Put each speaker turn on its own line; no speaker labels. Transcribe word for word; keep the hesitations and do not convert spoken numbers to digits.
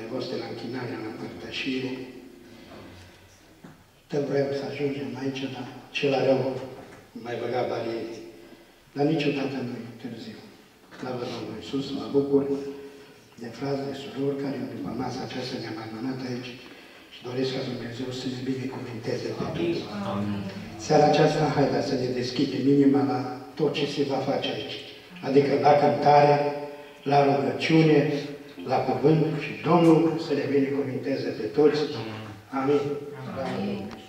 dumneavoastră la închinarea, la împărtășire. Tot vreau să ajungem aici, dar cel rău mai băga bariere. Dar niciodată nu e târziu. Slavă Domnului Iisus, mă bucur de frați, de surori care după masa aceasta ne-am adunat aici și doresc ca Dumnezeu să-ți binecuvinteze pe toți. Seara aceasta, haideți să ne deschidem inima la tot ce se va face aici. Adică la cântare, la rugăciune, la cuvânt și Domnul să le binecuvinteze pe toți. Amin. Amin.